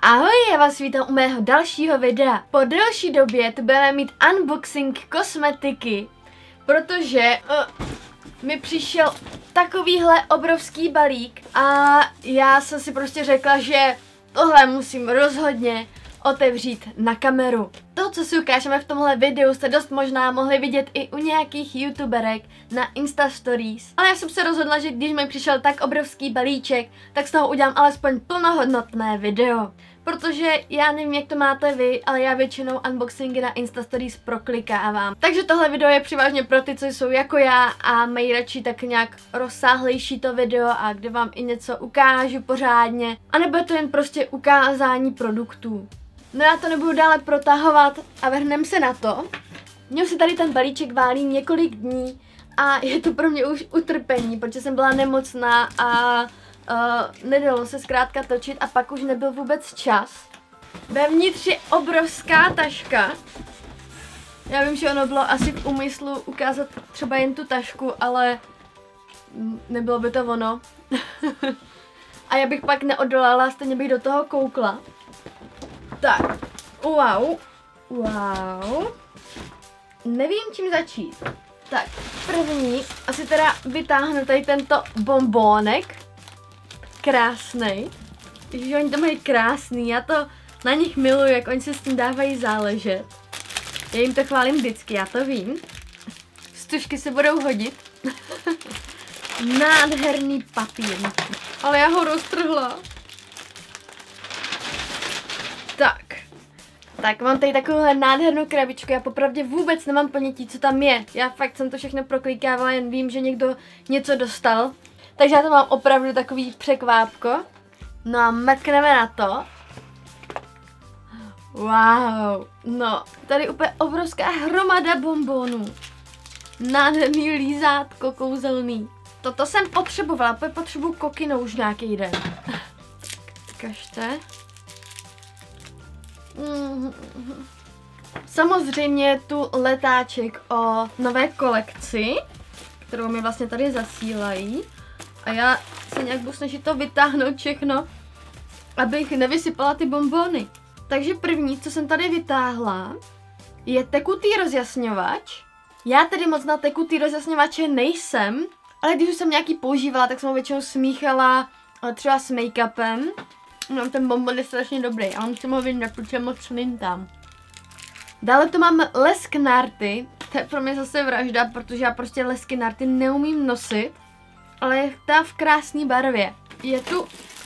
Ahoj, já vás vítám u mého dalšího videa. Po delší době tu budeme mít unboxing kosmetiky, protože mi přišel takovýhle obrovský balík a já jsem si prostě řekla, že tohle musím rozhodně otevřít na kameru. To, co si ukážeme v tomhle videu, jste dost možná mohli vidět i u nějakých youtuberek na Insta Stories. Ale já jsem se rozhodla, že když mi přišel tak obrovský balíček, tak z toho udělám alespoň plnohodnotné video. Protože já nevím, jak to máte vy, ale já většinou unboxingy na Insta Stories proklikávám. Takže tohle video je převážně pro ty, co jsou jako já a mají radši tak nějak rozsáhlejší to video a kde vám i něco ukážu pořádně. A nebo je to jen prostě ukázání produktů. No já to nebudu dále protahovat a vrhneme se na to. Mně se tady ten balíček válí několik dní a je to pro mě už utrpení, protože jsem byla nemocná a nedalo se zkrátka točit a pak už nebyl vůbec čas. Vevnitř je obrovská taška. Já vím, že ono bylo asi v úmyslu ukázat třeba jen tu tašku, ale nebylo by to ono. A já bych pak neodolala, stejně bych do toho koukla. Tak, wow. Nevím, čím začít. Tak, první, asi teda vytáhnu tady tento bombónek. Krásnej. Ježiš, oni to mají krásný, já to na nich miluji, jak oni se s tím dávají záležet. Já jim to chválím vždycky, já to vím. Stužky se budou hodit. Nádherný papír. Ale já ho roztrhla. Tak, mám tady takovouhle nádhernou krabičku, já popravdě vůbec nemám ponětí, co tam je. Já fakt jsem to všechno proklikávala, jen vím, že někdo něco dostal. Takže já to mám opravdu takový překvápko. No a mrkneme na to. Wow, no, tady úplně obrovská hromada bonbonů. Nádherný lízátko, kouzelný. Toto jsem potřebovala, potřebuji kokino už nějaký den. Kažte. Samozřejmě tu letáček o nové kolekci, kterou mi vlastně tady zasílají. A já se nějak budu snažit to vytáhnout všechno, abych nevysypala ty bonbony. Takže první, co jsem tady vytáhla, je tekutý rozjasňovač. Já tedy moc na tekutý rozjasňovače nejsem, ale když už jsem nějaký používala, tak jsem ho většinou smíchala třeba s make-upem. No, ten bonbon je strašně dobrý, ale musím ho vyndat, protože moc tam. Dále tu mám lesk nárty. To je pro mě zase vražda, protože já prostě lesky nárty neumím nosit. Ale je ta v krásné barvě. Je tu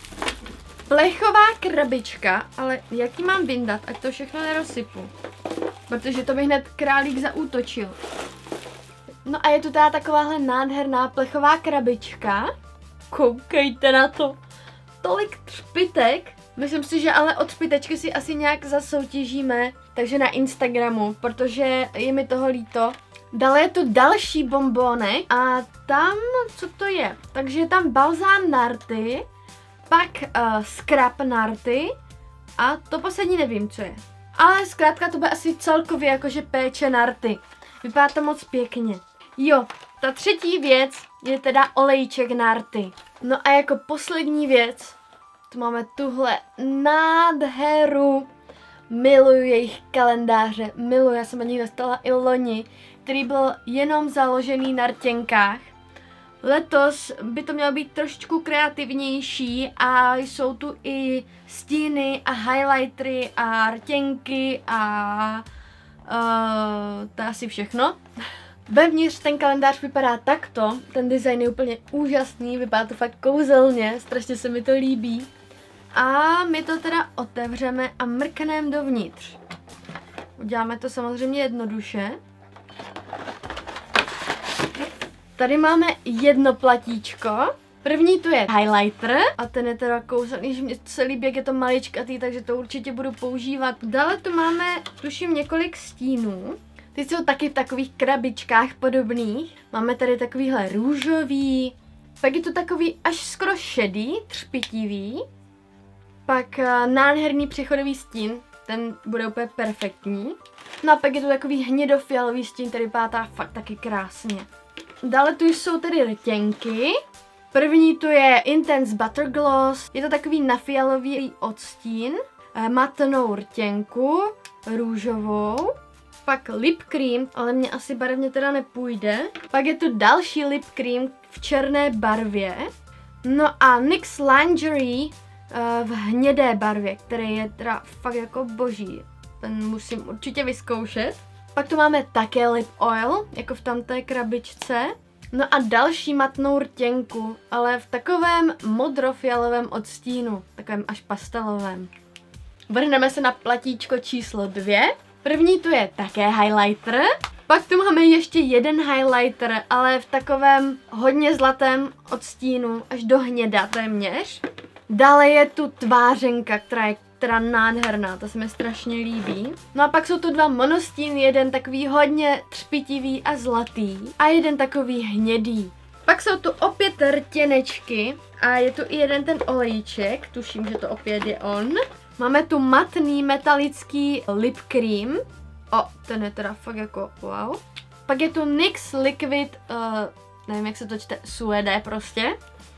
plechová krabička, ale jak ji mám vyndat, ať to všechno nerozsypu. Protože to by hned králík zaútočil. No a je tu teda takováhle nádherná plechová krabička. Koukejte na to. Tolik třpitek. Myslím si, že ale od třpitečky si asi nějak zasoutěžíme. Takže na Instagramu, protože je mi toho líto. Dále je tu další bonbónek a tam, co to je? Takže je tam balzám nárty, pak scrap nárty a to poslední nevím, co je. Ale zkrátka to bude asi celkově jakože péče nárty. Vypadá to moc pěkně. Jo, ta třetí věc je teda olejček nárty. No a jako poslední věc, tu máme tuhle nádheru. Miluju jejich kalendáře, miluju, já jsem od nich dostala i loni, který byl jenom založený na rtěnkách. Letos by to mělo být trošičku kreativnější a jsou tu i stíny a highlightery a rtěnky a to je asi všechno. Vevnitř ten kalendář vypadá takto, ten design je úplně úžasný, vypadá to fakt kouzelně, strašně se mi to líbí. A my to teda otevřeme a mrkneme dovnitř. Uděláme to samozřejmě jednoduše. Tady máme jedno platíčko. První tu je highlighter a ten je teda kouzelný, že mě se líbí, jak je to maličkatý, takže to určitě budu používat. Dále tu máme, tuším, několik stínů. Ty jsou taky v takových krabičkách podobných. Máme tady takovýhle růžový, pak je to takový až skoro šedý, třpitivý. Pak nádherný přechodový stín, ten bude úplně perfektní. No a pak je tu takový hnědofialový stín, který vypadá fakt taky krásně. Dále tu jsou tedy rtěnky. První tu je Intense Butter Gloss, je to takový nafialový odstín. matnou rtěnku, růžovou, pak lip cream, ale mě asi barevně teda nepůjde. Pak je tu další lip cream v černé barvě. No a NYX Lingerie v hnědé barvě, který je teda fakt jako boží. Ten musím určitě vyzkoušet. Pak tu máme také lip oil, jako v tamté krabičce. No a další matnou rtěnku, ale v takovém modrofialovém odstínu, takovém až pastelovém. Vrhneme se na platíčko číslo 2. První tu je také highlighter. Pak tu máme ještě jeden highlighter, ale v takovém hodně zlatém odstínu, až do hněda téměř. Dále je tu tvářenka, která je teda nádherná, to se mi strašně líbí. No a pak jsou tu dva monostíny, jeden takový hodně třpitivý a zlatý a jeden takový hnědý. Pak jsou tu opět rtěnečky a je tu i jeden ten olejček, tuším, že to opět je on. Máme tu matný metalický lip cream. O, ten je teda fakt jako wow. Pak je tu NYX Liquid, nevím jak se to čte, suede prostě.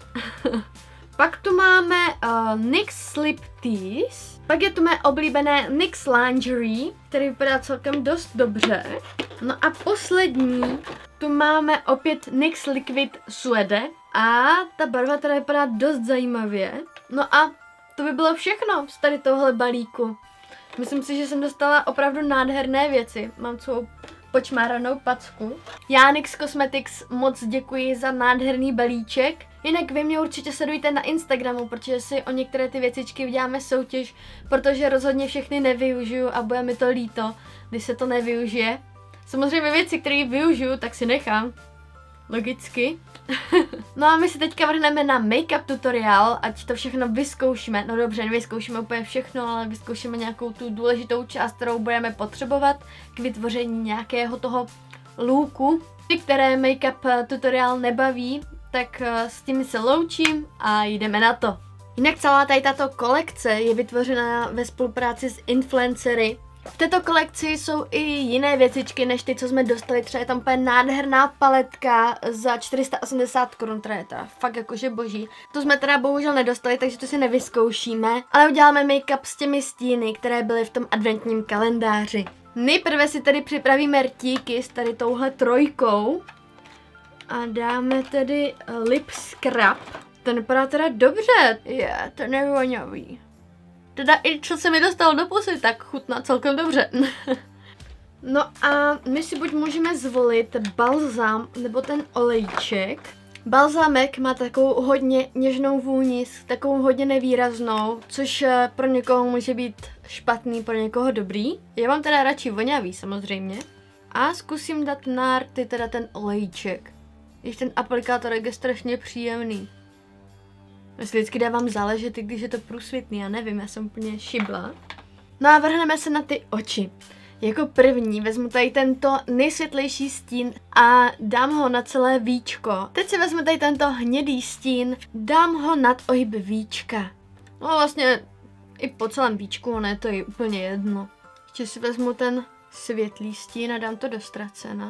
Pak tu máme NYX Slip Tease. Pak je tu mé oblíbené NYX Lingerie, který vypadá celkem dost dobře. No a poslední, tu máme opět NYX Liquid Suede. A ta barva teda vypadá dost zajímavě. No a to by bylo všechno z tady tohle balíku. Myslím si, že jsem dostala opravdu nádherné věci. Mám celou počmáranou packu. Já NYX Cosmetics moc děkuji za nádherný balíček. Jinak vy mě určitě sledujte na Instagramu, protože si o některé ty věcičky uděláme soutěž, protože rozhodně všechny nevyužiju a bude mi to líto, když se to nevyužije. Samozřejmě věci, které využiju, tak si nechám. Logicky. No a my se teďka vrhneme na make-up tutoriál, ať to všechno vyzkoušíme. No dobře, nevyzkoušíme úplně všechno, ale vyzkoušíme nějakou tu důležitou část, kterou budeme potřebovat k vytvoření nějakého toho looku. Ty, které make-up tutoriál nebaví, tak s tím se loučím a jdeme na to. Jinak celá tady tato kolekce je vytvořena ve spolupráci s influencery. V této kolekci jsou i jiné věcičky než ty, co jsme dostali. Třeba je tam úplně nádherná paletka za 480 Kč, která je teda fakt jakože boží. To jsme teda bohužel nedostali, takže to si nevyzkoušíme. Ale uděláme make-up s těmi stíny, které byly v tom adventním kalendáři. Nejprve si tady připravíme rtíky s tady touhle trojkou. A dáme tedy lip scrub. Ten vypadá teda dobře. Ten je voňavý. Teda i co se mi dostalo do pusy, tak chutná celkem dobře. No a my si buď můžeme zvolit balzám nebo ten olejček. Balzámek má takovou hodně něžnou vůni, takovou hodně nevýraznou, což pro někoho může být špatný, pro někoho dobrý. Já mám teda radši voňavý samozřejmě. A zkusím dát na rty teda ten olejček. Když ten aplikátor je strašně příjemný. Já si vždycky dávám záležet, když je to průsvitný, já nevím, já jsem úplně šibla. No a vrhneme se na ty oči. Jako první vezmu tady tento nejsvětlejší stín a dám ho na celé víčko. Teď si vezmu tady tento hnědý stín, dám ho nad ohyb víčka. No vlastně i po celém víčku, ono je to i úplně jedno. Ještě si vezmu ten světlý stín a dám to do ztracena.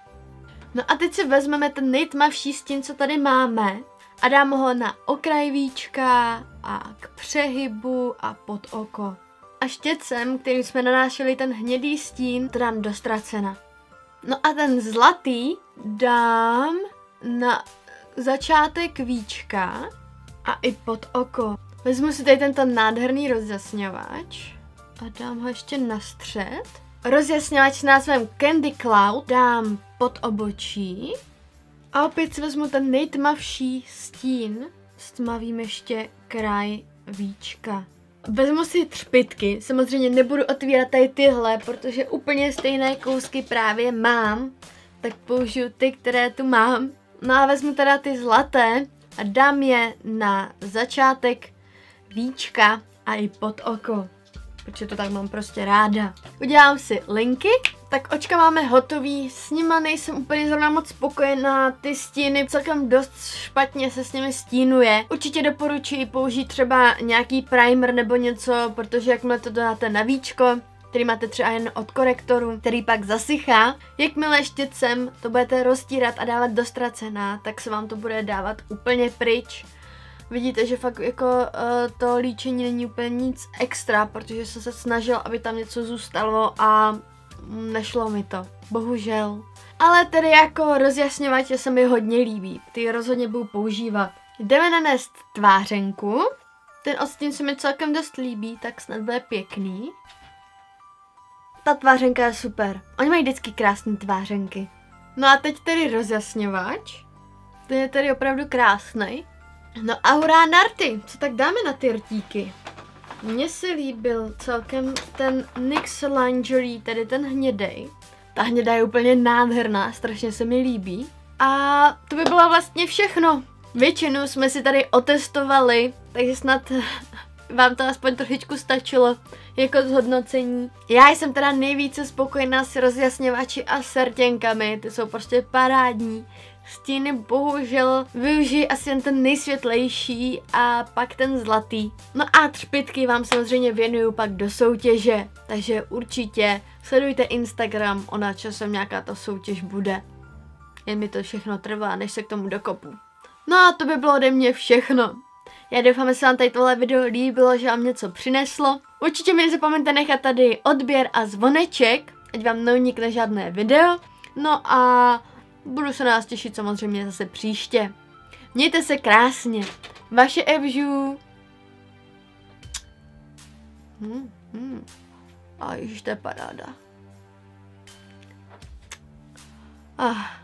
No a teď si vezmeme ten nejtmavší stín, co tady máme. A dám ho na okraj víčka a k přehybu a pod oko. A štětcem, kterým jsme nanášeli ten hnědý stín, to dám do ztracena. No a ten zlatý dám na začátek víčka a i pod oko. Vezmu si tady tento nádherný rozjasňovač a dám ho ještě na střed. Rozjasňovač s názvem Candy Cloud dám pod obočí. A opět si vezmu ten nejtmavší stín, stmavím ještě kraj víčka. Vezmu si třpytky, samozřejmě nebudu otvírat tady tyhle, protože úplně stejné kousky právě mám, tak použiju ty, které tu mám. No a vezmu teda ty zlaté a dám je na začátek víčka a i pod oko, protože to tak mám prostě ráda. Udělám si linky. Tak očka máme hotový, s nima nejsem úplně zrovna moc spokojená, ty stíny celkem dost špatně se s nimi stínuje. Určitě doporučuji použít třeba nějaký primer nebo něco, protože jakmile to dáte na víčko, který máte třeba jen od korektoru, který pak zasychá, jakmile štětcem to budete roztírat a dávat do ztracena, tak se vám to bude dávat úplně pryč. Vidíte, že fakt jako to líčení není úplně nic extra, protože jsem se snažila, aby tam něco zůstalo a nešlo mi to. Bohužel. Ale tedy jako rozjasňovače se mi hodně líbí. Ty rozhodně budu používat. Jdeme nanést tvářenku. Ten odstín se mi celkem dost líbí, tak snad bude pěkný. Ta tvářenka je super. Oni mají vždycky krásné tvářenky. No a teď tedy rozjasňovač. Ten je tedy opravdu krásný. No a hurá na rty. Co tak dáme na ty rtíky? Mně se líbil celkem ten NYX Lingerie, tedy ten hnědej. Ta hnědá je úplně nádherná, strašně se mi líbí. A to by bylo vlastně všechno. Většinu jsme si tady otestovali, takže snad vám to aspoň trošičku stačilo jako zhodnocení. Já jsem teda nejvíce spokojená s rozjasňovači a s rtěnkami, ty jsou prostě parádní. Stíny bohužel využiji asi jen ten nejsvětlejší a pak ten zlatý. No a třpytky vám samozřejmě věnuju pak do soutěže, takže určitě sledujte Instagram, ona časem nějaká ta soutěž bude. Jen mi to všechno trvá, než se k tomu dokopu. No a to by bylo ode mě všechno. Já doufám, že se vám tady tohle video líbilo, že vám něco přineslo. Určitě mi nezapomeňte nechat tady odběr a zvoneček, ať vám neunikne žádné video. No a budu se na vás těšit samozřejmě zase příště. Mějte se krásně. Vaše Evžu. A ježiš, to je paráda.